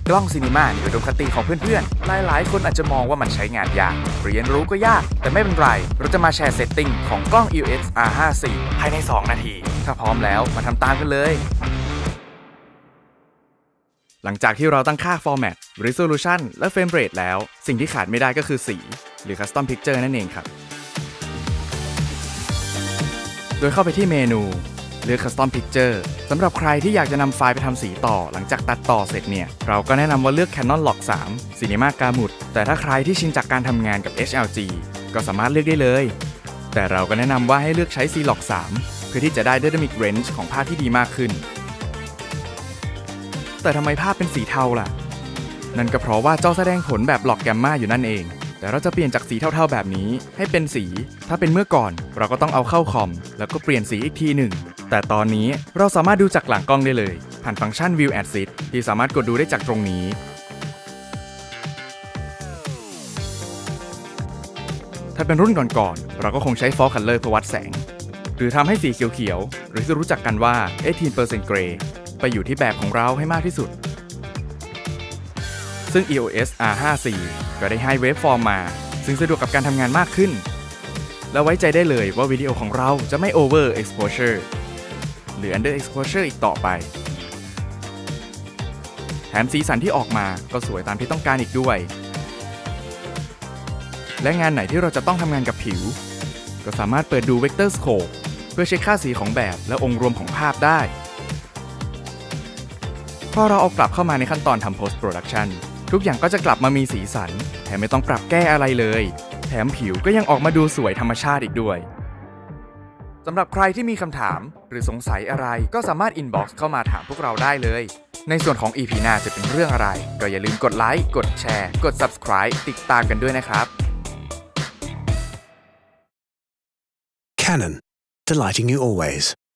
กล้องซีนีมาในอุดมคติของเพื่อนๆหลายๆคนอาจจะมองว่ามันใช้งานยากเรียนรู้ก็ยากแต่ไม่เป็นไรเราจะมาแชร์เซตติ้งของกล้อง EOS R54 ภายใน2 นาทีถ้าพร้อมแล้วมาทำตามกันเลยหลังจากที่เราตั้งค่า Format Resolution และ Frame Rate แล้วสิ่งที่ขาดไม่ได้ก็คือสีหรือ Custom Picture นั่นเองครับโดยเข้าไปที่เมนูเลือก Custom Picture สำหรับใครที่อยากจะนำไฟล์ไปทำสีต่อหลังจากตัดต่อเสร็จเนี่ยเราก็แนะนำว่าเลือก Canon Log 3 Cinema Gamut แต่ถ้าใครที่ชินจากการทำงานกับ HLG ก็สามารถเลือกได้เลยแต่เราก็แนะนำว่าให้เลือกใช้ C-Log 3 เพื่อที่จะได้ Dynamic Range ของภาพที่ดีมากขึ้นแต่ทำไมภาพเป็นสีเทาล่ะนั่นก็เพราะว่าจอแสดงผลแบบหลอกแกมมาอยู่นั่นเองแต่เราจะเปลี่ยนจากสีเทาๆแบบนี้ให้เป็นสีถ้าเป็นเมื่อก่อนเราก็ต้องเอาเข้าคอมแล้วก็เปลี่ยนสีอีกทีหนึ่งแต่ตอนนี้เราสามารถดูจากหลังกล้องได้เลยผ่านฟังก์ชัน View Assist ที่สามารถกดดูได้จากตรงนี้ถ้าเป็นรุ่นก่อนๆเราก็คงใช้ Fog Color เพื่อวัดแสงหรือทำให้สีเขียวๆหรือที่รู้จักกันว่า 18% Gray ไปอยู่ที่แบบของเราให้มากที่สุดซึ่ง EOS R54 ก็ได้ให้ Waveform มาซึ่งสะดวกกับการทำงานมากขึ้นและไว้ใจได้เลยว่าวิดีโอของเราจะไม่ Over Exposure หรือ Under Exposure อีกต่อไปแถมสีสันที่ออกมาก็สวยตามที่ต้องการอีกด้วยและงานไหนที่เราจะต้องทำงานกับผิวก็สามารถเปิดดู Vector Scope เพื่อเช็คค่าสีของแบบและองค์รวมของภาพได้พอเราเอากลับเข้ามาในขั้นตอนทำ Post Production ทุกอย่างก็จะกลับมามีสีสันแถมไม่ต้องปรับแก้อะไรเลยแถมผิวก็ยังออกมาดูสวยธรรมชาติอีกด้วยสำหรับใครที่มีคำถามหรือสงสัยอะไรก็สามารถ inbox เข้ามาถามพวกเราได้เลยในส่วนของ EP หน้าจะเป็นเรื่องอะไรก็อย่าลืมกดไลค์กดแชร์กด Subscribe ติดตามกันด้วยนะครับ Canon, delighting you always.